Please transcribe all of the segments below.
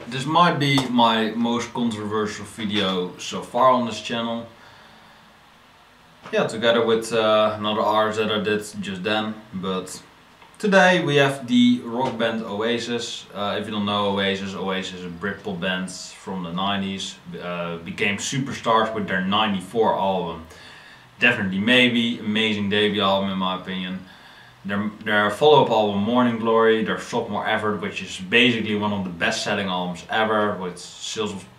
This might be my most controversial video so far on this channel. Yeah, together with another artist that I did just then. But today we have the rock band Oasis. If you don't know Oasis, Oasis is a Britpop band from the 90s. Became superstars with their 94 album. Definitely Maybe, amazing debut album in my opinion. Their follow-up album Morning Glory, their Sophomore Effort, which is basically one of the best-selling albums ever, with sales of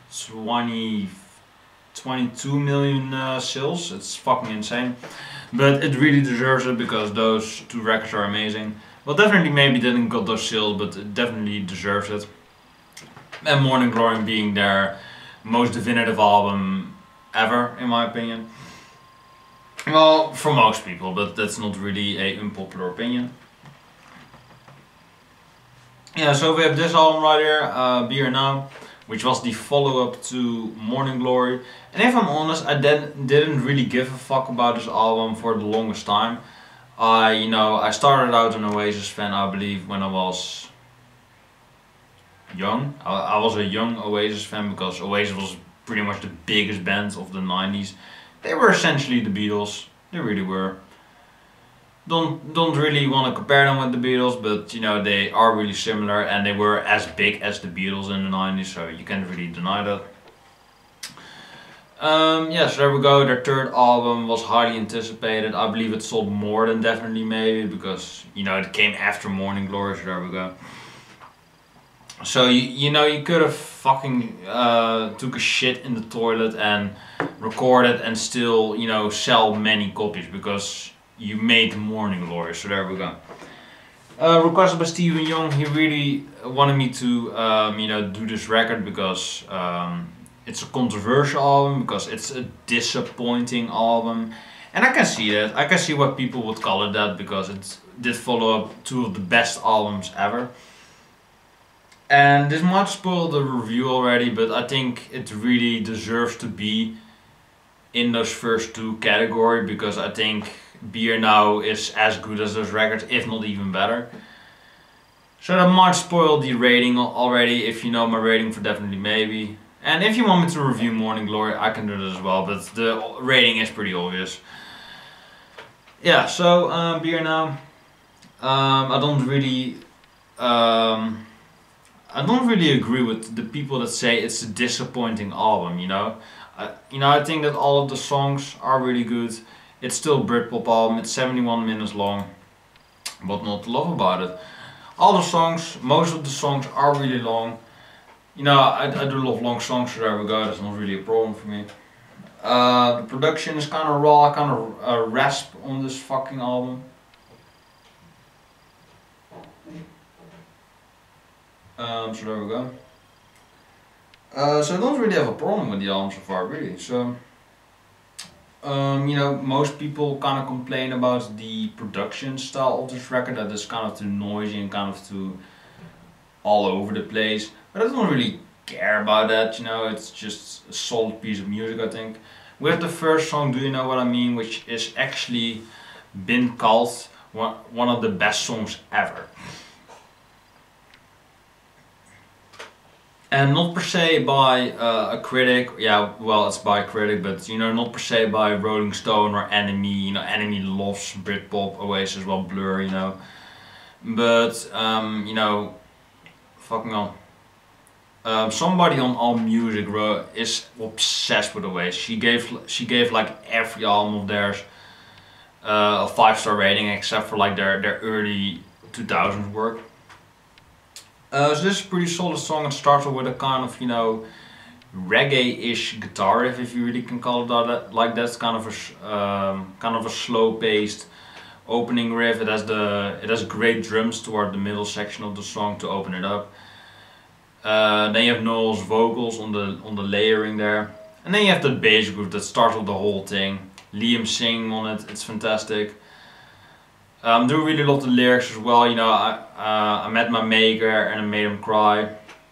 22 million sales. It's fucking insane, but it really deserves it because those two records are amazing. Well, definitely Maybe didn't got those sales, but it definitely deserves it. And Morning Glory being their most definitive album ever, in my opinion. Well, for most people, but that's not really a unpopular opinion. Yeah, so we have this album right here, Be Here Now, which was the follow-up to Morning Glory. And if I'm honest, I didn't really give a fuck about this album for the longest time. I started out an Oasis fan, I believe, when I was young. I was a young Oasis fan because Oasis was pretty much the biggest band of the 90s. They were essentially the Beatles. They really were. Don't really want to compare them with the Beatles, but they are really similar, and they were as big as the Beatles in the 90s, so you can't really deny that. Yeah, so there we go. Their third album was highly anticipated. I believe it sold more than Definitely Maybe because it came after Morning Glory, so there we go. So you could have fucking took a shit in the toilet and recorded and still sell many copies because you made Morning Glory. So there we go. Requested by Stephen Young. He really wanted me to do this record because it's a controversial album, because it's a disappointing album, and I can see that. I can see why people would call it that, because it did follow up two of the best albums ever. And this might spoil the review already, but I think it really deserves to be in those first two categories, because I think Be Here Now is as good as those records, if not even better. So that might spoil the rating already, if you know my rating for Definitely Maybe. And if you want me to review Morning Glory, I can do that as well, but the rating is pretty obvious. Yeah, so Be Here Now. I don't really agree with the people that say it's a disappointing album. I think that all of the songs are really good. It's still a Britpop album. It's 71 minutes long. What not to love about it? All the songs, most of the songs are really long. I do love long songs, so there we go. That's not really a problem for me. The production is kind of raw, kind of rasp on this fucking album. So there we go. So I don't really have a problem with the album so far, really. So, most people kind of complain about the production style of this record, that it's kind of too noisy and kind of too all over the place. But I don't really care about that, it's just a solid piece of music, I think. We have the first song, Do You Know What I Mean, which is actually been called one of the best songs ever. And not per se by a critic, yeah, well, it's by a critic, but not per se by Rolling Stone or Enemy. Enemy loves Britpop, Oasis, well, Blur, But, fucking hell. Somebody on AllMusic is obsessed with Oasis. She gave like every album of theirs a 5-star rating, except for like their early 2000s work. So this is a pretty solid song. It starts with a kind of reggae-ish guitar riff, if you really can call it that. Like that's kind of a slow-paced opening riff. It has great drums toward the middle section of the song to open it up. Then you have Noel's vocals on the layering there, and then you have the bass groove that starts with the whole thing. Liam singing on it. It's fantastic. Do really love the lyrics as well. I met my maker and I made him cry.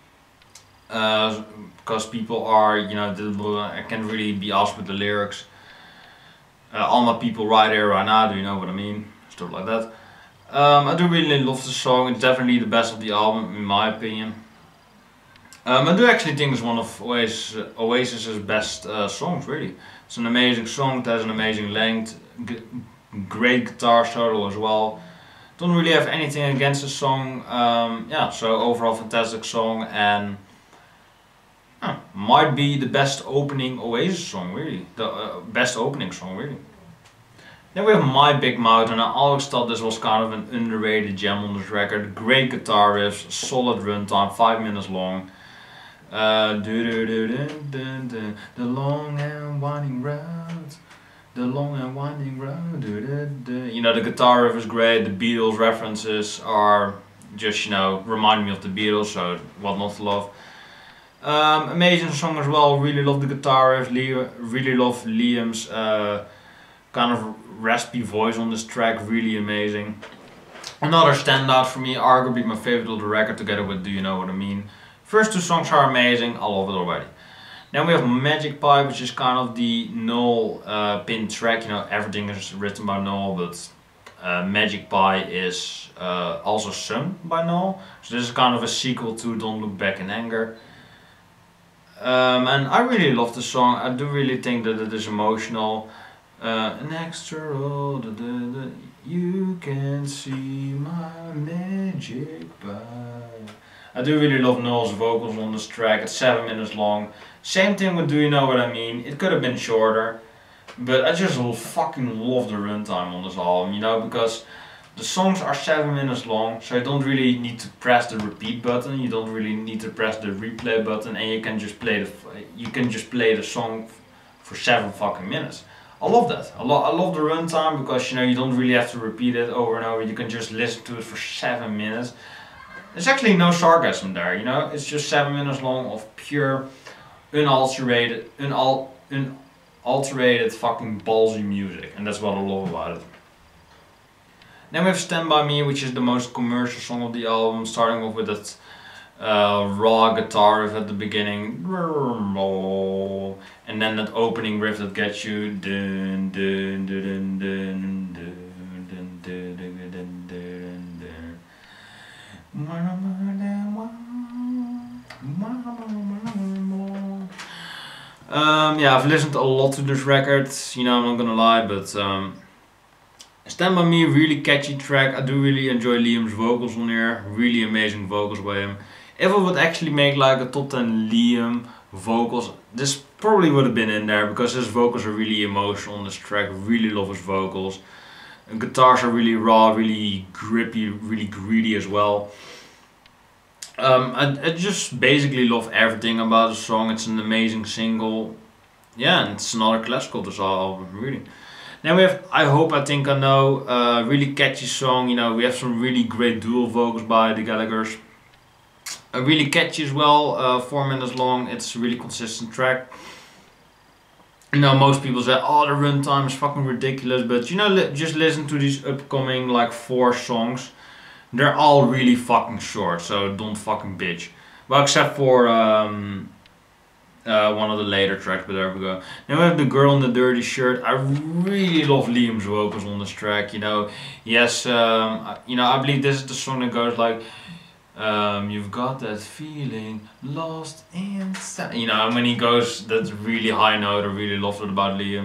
Because people are, I can't really be asked with the lyrics. All my people right here, right now, do you know what I mean? Stuff like that. I do really love the song. It's definitely the best of the album, in my opinion. I do actually think it's one of Oasis's best songs, really. It's an amazing song, it has an amazing length, great guitar solo as well. Don't really have anything against the song. Yeah, so overall fantastic song, and might be the best opening Oasis song, really. The best opening song, really. Then we have My Big Mouth, and I always thought this was kind of an underrated gem on this record. Great guitar riffs, solid runtime, 5 minutes long. The long and winding road, the long and winding road. You know, the guitar riff is great. The Beatles references are just, you know, remind me of the Beatles, so what not to love. Amazing song as well. Really love the guitar riff. Really love Liam's kind of raspy voice on this track. Really amazing. Another standout for me, arguably my favorite of the record, together with Do You Know What I Mean. First two songs are amazing, I love it already. Then we have Magic Pie, which is kind of the Noel pin track. You know, everything is written by Noel, but Magic Pie is also sung by Noel. So this is kind of a sequel to Don't Look Back in Anger. And I really love the song. I do really think that it is emotional. An extra roll, you can see my magic pie. I do really love Noel's vocals on this track. It's 7 minutes long. Same thing with Do You Know What I Mean. It could have been shorter, but I just fucking love the runtime on this album, you know, because the songs are 7 minutes long, so you don't really need to press the repeat button. You don't really need to press the replay button, and you can just play the song for 7 fucking minutes. I love that. I love the runtime because, you know, you don't really have to repeat it over and over. You can just listen to it for 7 minutes. There's actually no sarcasm there, you know. It's just 7 minutes long of pure, unalterated fucking ballsy music, and that's what I love about it. Then we have Stand By Me, which is the most commercial song of the album, starting off with that raw guitar riff at the beginning, and then that opening riff that gets you dun dun dun dun dun dun dun dun dun dun. Yeah, I've listened a lot to this record, you know, I'm not gonna lie, but Stand By Me, really catchy track. I do really enjoy Liam's vocals on here, really amazing vocals by him. If I would actually make like a top 10 Liam vocals, this probably would have been in there, because his vocals are really emotional on this track. Really love his vocals. And guitars are really raw, really grippy, really greedy as well. I just basically love everything about the song. It's an amazing single. Yeah, and it's another classical this album, really. Then we have I Hope I Think I Know, really catchy song. You know, we have some really great dual vocals by the Gallaghers. Really catchy as well, 4 minutes long. It's a really consistent track. You know, most people say, oh, the runtime is fucking ridiculous, but you know, just listen to these upcoming like 4 songs. They're all really fucking short, so don't fucking bitch. Well, except for one of the later tracks, but there we go. Then we have The Girl in the Dirty Shirt. I really love Liam's vocals on this track, you know. Yes, you know, I believe this is the song that goes like, you've got that feeling lost inside. You know, when he goes that really high note, I really love it about Liam.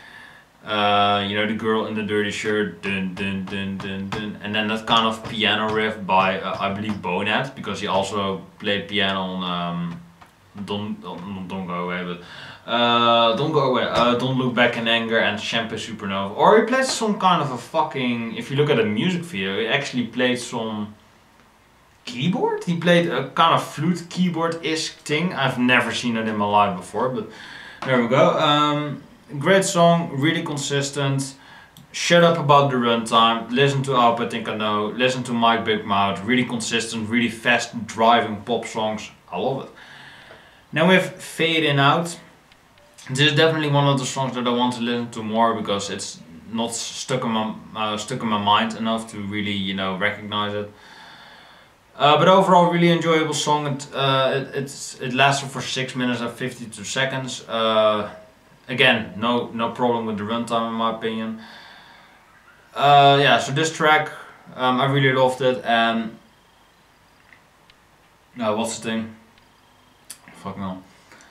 You know, The Girl in the Dirty Shirt, dun dun dun dun dun, and then that kind of piano riff by I believe Bonet, because he also played piano on Don't Go Away, but Don't Go Away, Don't Look Back in Anger and Champagne Supernova. Or he played some kind of a fucking, if you look at the music video, he actually played some keyboard. He played a kind of flute keyboard-ish thing. I've never seen it in my life before, but there we go. Great song, really consistent. Shut up about the runtime. Listen to I Hope I Think I Know. Listen to My Big Mouth. Really consistent, really fast driving pop songs. I love it. Now we have Fade In Out. This is definitely one of the songs that I want to listen to more, because it's not stuck in my mind enough to really, you know, recognize it. But overall, really enjoyable song. It lasted for 6 minutes and 52 seconds. Again, no problem with the runtime in my opinion. Yeah, so this track, I really loved it, and what's the thing? fucking hell.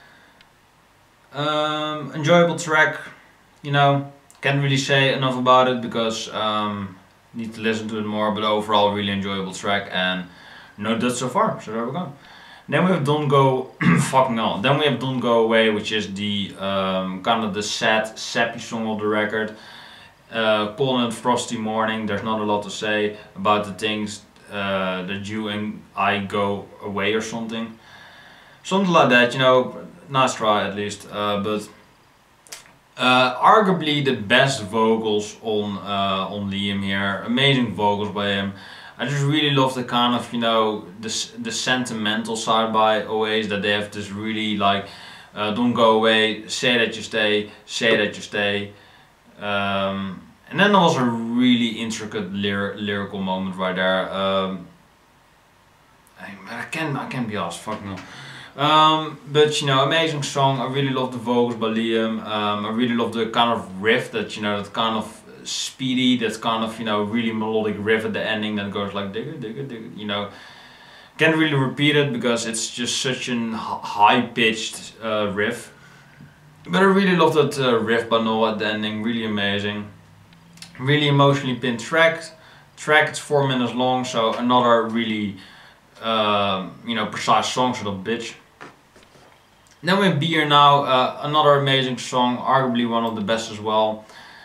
Enjoyable track, you know, can't really say enough about it because need to listen to it more, but overall really enjoyable track and no duds so far, so there we go. Then we have Don't Go, fucking hell, then we have Don't Go Away, which is the kind of the sad, sappy song of the record. Cold and frosty morning, there's not a lot to say about the things that you and I go away or something. Something like that, you know, nice try at least, but arguably the best vocals on Liam here, amazing vocals by him. I just really love the kind of, you know, the sentimental side by Oasis, that they have this really like, don't go away, say that you stay, say that you stay. And then there was a really intricate lyrical moment right there. I can't be asked, fuck no. But you know, amazing song. I really love the vocals by Liam. I really love the kind of riff that, you know, that kind of speedy, that's kind of, you know, really melodic riff at the ending that goes like digga digga digga, you know. Can't really repeat it because it's just such an high pitched riff. But I really love that riff by Noah at the ending, really amazing. Really emotionally pinned track. It's 4 minutes long, so another really you know, precise song, so that bitch. Then we have Be Here Now, another amazing song, arguably one of the best as well.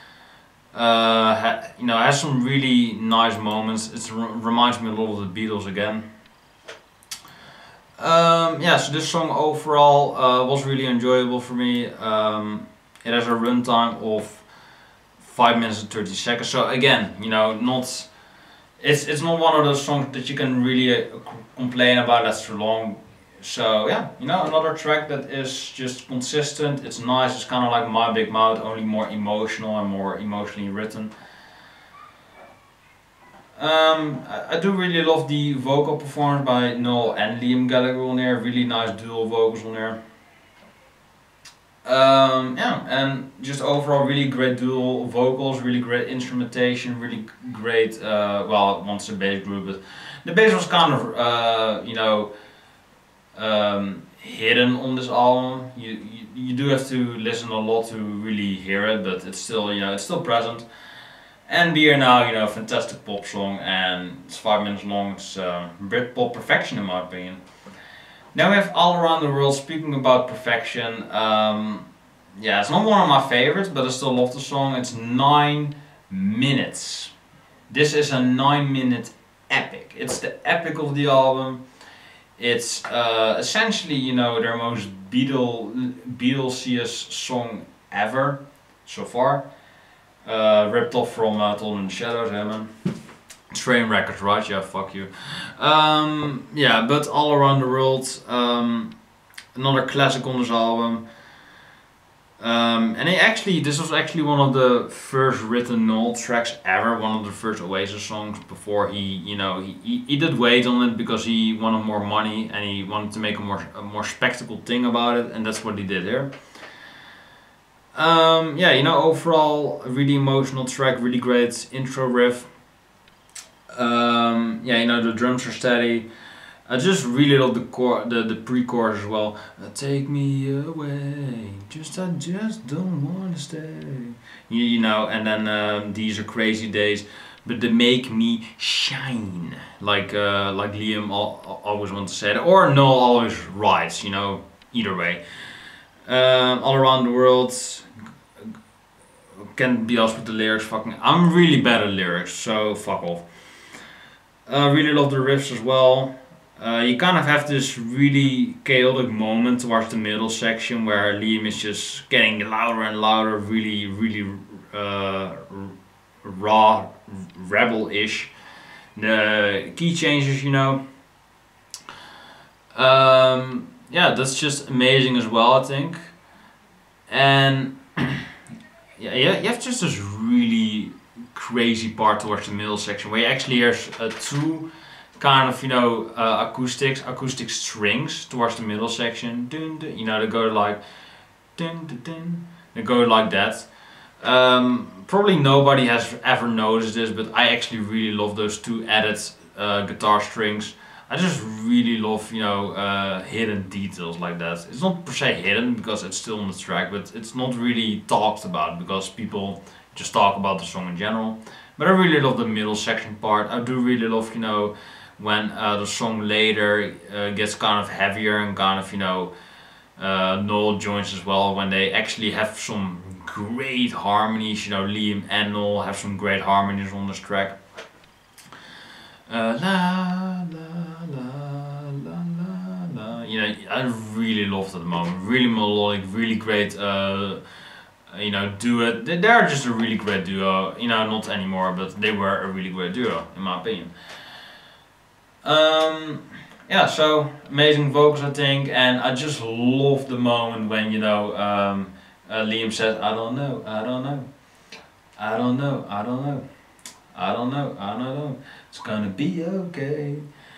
You know, has some really nice moments. It reminds me a lot of the Beatles again. Yeah, so this song overall was really enjoyable for me. It has a runtime of 5 minutes and 30 seconds. So again, you know, it's not one of those songs that you can really complain about that's too long. So yeah, you know, another track that is just consistent. It's nice. It's kind of like My Big Mouth, only more emotional and more emotionally written. I do really love the vocal performance by Noel and Liam Gallagher on there. Really nice dual vocals on there. Yeah, and just overall really great dual vocals, really great instrumentation, really great, well, once the bass group, but the bass was kind of, you know, hidden on this album. You do have to listen a lot to really hear it, but it's still, you know, it's still present. And Be Here Now, you know, fantastic pop song, and it's 5 minutes long. It's Britpop perfection in my opinion. Now we have All Around the World. Speaking about perfection, yeah, it's not one of my favorites, but I still love the song. It's 9 minutes. This is a 9-minute epic. It's the epic of the album. It's essentially, you know, their most Beatlesiest song ever so far. Ripped off from Told in the Shadows, yeah, man. Train Records, right? Yeah, fuck you. Yeah, but All Around the World, another classic on this album. And this was actually one of the first written Noel tracks ever, one of the first Oasis songs before he, you know, he did wait on it because he wanted more money and he wanted to make a more spectacle thing about it, and that's what he did here. Yeah, you know, overall a really emotional track, really great intro riff. Yeah, you know, the drums are steady. I just really love the pre-chorus as well. Take me away, I just don't wanna stay. You know, and then these are crazy days, but they make me shine. Like Liam always wants to say that, or Noel always writes. You know, either way. All Around the World. Can't be asked with the lyrics. Fucking, I'm really bad at lyrics, so fuck off. Really love the riffs as well. You kind of have this really chaotic moment towards the middle section where Liam is just getting louder and louder, really raw, rebel-ish. The key changes, you know. Yeah, that's just amazing as well, I think. And yeah, you have just this really crazy part towards the middle section where you actually hear two kind of, you know, acoustic strings towards the middle section. Dun, dun, you know, they go like dun, dun, dun. They go like that. Probably nobody has ever noticed this, but I actually really love those two added guitar strings. I just really love, you know, hidden details like that. It's not per se hidden because it's still on the track, but it's not really talked about because people just talk about the song in general. But I really love the middle section part. I do really love, you know, when the song later gets kind of heavier and kind of, you know, Noel joins as well when they actually have some great harmonies. You know, Liam and Noel have some great harmonies on this track. La la la la la la. You know, I really loved it at the moment. Really melodic, really great. You know, duet. They're just a really great duo. You know, not anymore, but they were a really great duo in my opinion. Yeah, so amazing vocals I think, and I just love the moment when, you know, Liam says, I don't know, I don't know, I don't know, I don't know, I don't know, I don't know, it's gonna be okay.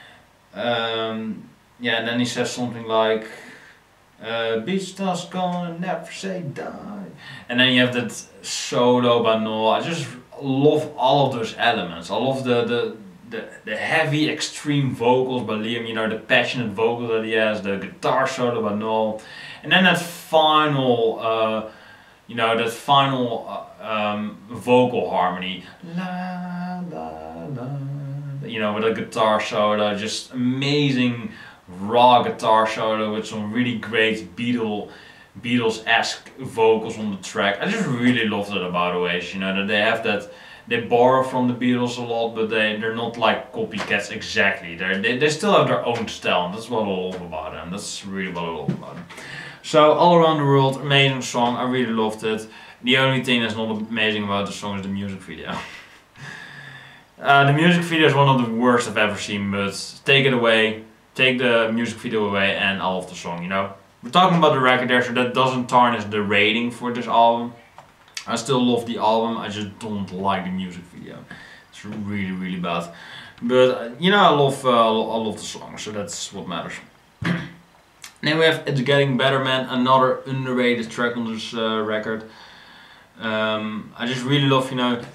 Yeah, and then he says something like, Beatstars gonna never say die. And then you have that solo by Noel. I just love all of those elements. I love the heavy extreme vocals by Liam, you know, the passionate vocals that he has, the guitar solo by Noel, and then that final, you know, that final vocal harmony, la la la, you know, with a guitar solo, just amazing raw guitar solo with some really great Beatles-esque vocals on the track. I just really loved it about Oasis, you know, that they have that. They borrow from the Beatles a lot, but they're not like copycats exactly. They still have their own style, and that's what I love about them. That's really what I love about them. So, All Around the World, amazing song. I really loved it. The only thing that's not amazing about the song is the music video. The music video is one of the worst I've ever seen, but take it away, take the music video away, and I love the song, you know. We're talking about the record there, so that doesn't tarnish the rating for this album. I still love the album, I just don't like the music video. It's really, really bad. But, you know, I love the song, so that's what matters. Then we have It's Getting Better Man, another underrated track on this record. I just really love, you know,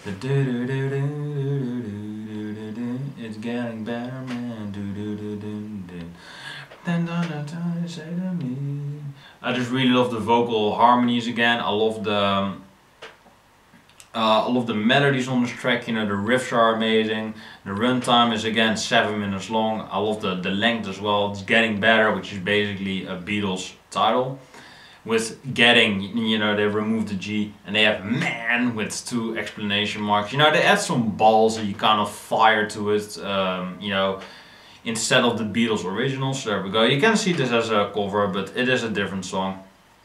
it's getting better man, I just really love the vocal harmonies again. I love the melodies on this track, you know, the riffs are amazing. The runtime is again 7 minutes long. I love the length as well. It's Getting Better, which is basically a Beatles title. With getting, you know, they remove the G and they have man with 2 exclamation marks. You know, they add some balls and you kind of fire to it, you know, instead of the Beatles original. So there we go. You can see this as a cover, but it is a different song.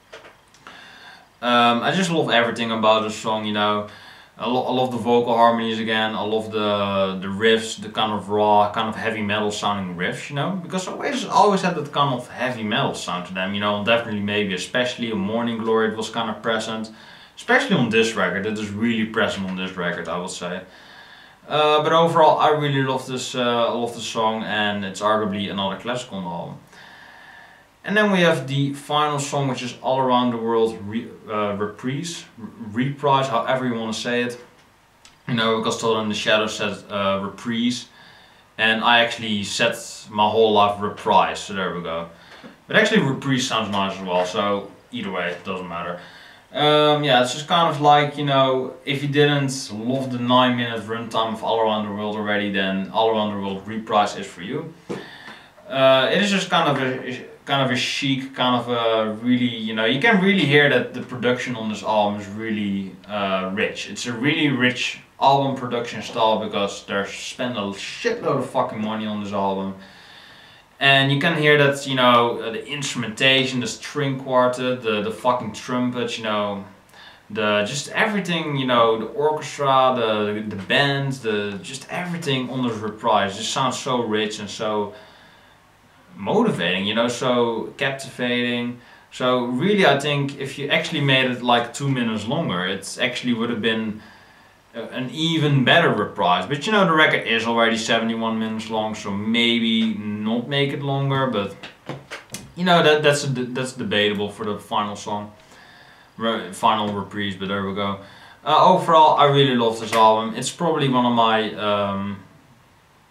I just love everything about the song, you know. I love the vocal harmonies again. I love the riffs, the kind of raw, kind of heavy metal sounding riffs, you know. Because Oasis always had that kind of heavy metal sound to them, you know. Definitely, maybe especially on Morning Glory it was kind of present. Especially on this record, it is really present on this record, I would say. But overall, I really love this. I love the song, and it's arguably another classic on the album. And then we have the final song, which is All Around the World reprise, however you want to say it. You know, because Total in the Shadows said reprise, and I actually said my whole life reprise, so there we go. But actually reprise sounds nice as well, so either way, it doesn't matter. Yeah, it's just kind of like, you know, if you didn't love the 9-minute runtime of All Around the World already, then All Around the World reprise is for you. It is just kind of a chic, kind of a really, you know, you can really hear that the production on this album is really rich. It's a really rich album production style because they're spent a shitload of fucking money on this album. And you can hear that, you know, the instrumentation, the string quartet, the fucking trumpets, you know, just everything, you know, the orchestra, the bands, just everything on this reprise just sounds so rich and so motivating, you know, so captivating. So really, I think if you actually made it like 2 minutes longer, it actually would have been an even better reprise. But you know, the record is already 71 minutes long, so maybe not make it longer, but you know, that's debatable for the final song, final reprise, but there we go. Overall, I really love this album. It's probably one of my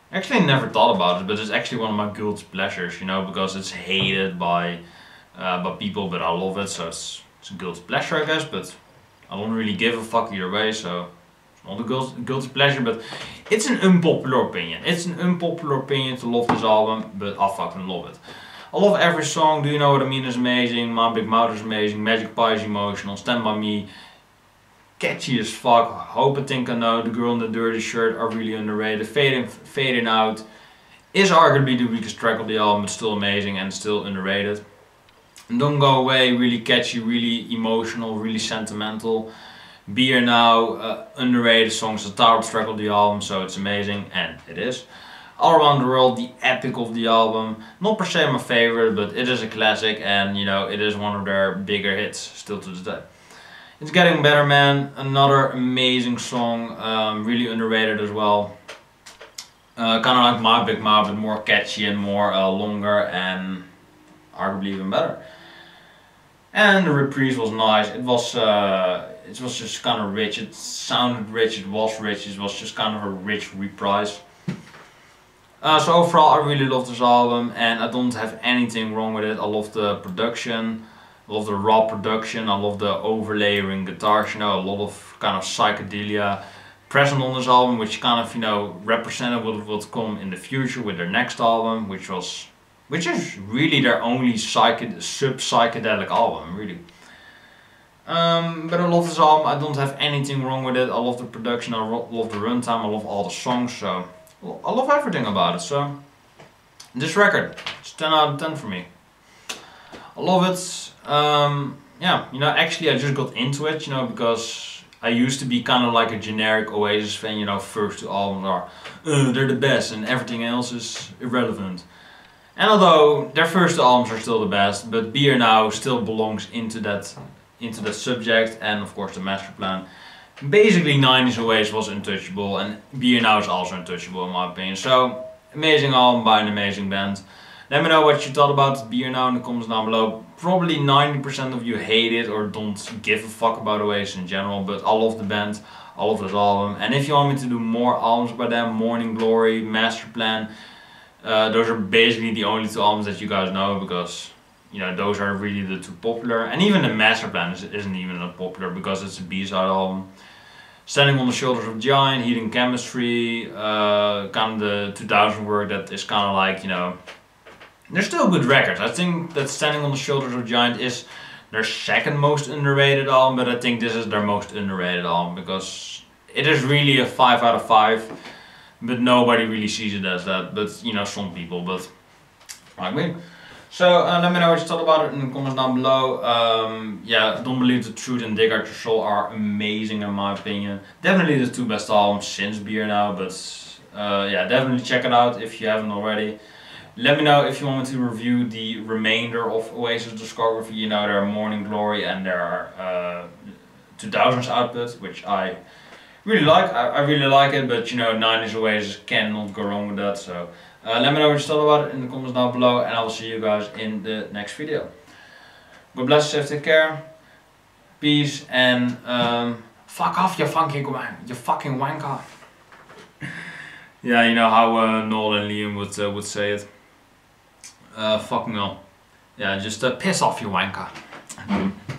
Actually, I never thought about it, but it's actually one of my guilty pleasures, you know, because it's hated by people, but I love it, so it's a guilty pleasure, I guess. But I don't really give a fuck either way, so it's not a guilty pleasure. But it's an unpopular opinion. It's an unpopular opinion to love this album, but I fucking love it. I love every song. Do You Know What I Mean is amazing. My Big Mouth is amazing. Magic Pie is emotional. Stand By Me, catchy as fuck. Hope I Think I Know, The Girl in the Dirty Shirt are really underrated. Fading Out is arguably the weakest track of the album, but still amazing and still underrated. And Don't Go Away, really catchy, really emotional, really sentimental. Be Here Now, underrated song, it's the title track of the album, so it's amazing, and it is. All Around the World, the epic of the album. Not per se my favorite, but it is a classic, and you know, it is one of their bigger hits still to this day. It's Getting Better Man, another amazing song, really underrated as well. Kind of like My Big Mouth, but more catchy and more longer and arguably even better. And the reprise was nice. It was just kind of rich. It sounded rich. It was rich. It was just kind of a rich reprise. So overall, I really love this album, and I don't have anything wrong with it. I love the production. I love the raw production. I love the overlayering guitars. You know, a lot of kind of psychedelia present on this album, which kind of, you know, represented what would come in the future with their next album, which is really their only sub-psychedelic album, really. But I love this album. I don't have anything wrong with it. I love the production. I love the runtime. I love all the songs. So I love everything about it. So this record, it's 10 out of 10 for me. I love it. Yeah, you know, actually I just got into it, you know, because I used to be kind of like a generic Oasis fan, you know, first two albums are, they're the best and everything else is irrelevant. And although their first two albums are still the best, but Be Here Now still belongs into that subject, and of course the Master Plan. Basically 90s Oasis was untouchable, and Be Here Now is also untouchable in my opinion. So, amazing album by an amazing band. Let me know what you thought about Be Here Now in the comments down below. Probably 90% of you hate it or don't give a fuck about Oasis in general, but I love the band, I love this album. And if you want me to do more albums by them, Morning Glory, Master Plan, those are basically the only two albums that you guys know, because you know those are really the two popular. And even the Master Plan isn't even that popular because it's a B-side album. Standing on the Shoulders of Giant, Hidden Chemistry, kind of the 2000 work that is kind of like, you know, they're still good records. I think that Standing on the Shoulders of Giant is their second most underrated album, but I think this is their most underrated album because it is really a 5 out of 5, but nobody really sees it as that. But you know, some people, but like me. So let me know what you thought about it in the comments down below. Yeah, Don't Believe the Truth and Dig Out Your Soul are amazing in my opinion. Definitely the two best albums since Be Here Now, but yeah, definitely check it out if you haven't already. Let me know if you want me to review the remainder of Oasis discography, you know, their Morning Glory and their 2000s output, which I really like. I really like it, but you know, 90s Oasis cannot go wrong with that. So let me know what you thought about it in the comments down below, and I will see you guys in the next video. God bless you, take care, peace, and fuck off, you fucking wanker. Yeah, you know how Noel and Liam would say it. Fucking hell. Yeah, just piss off, you wanker.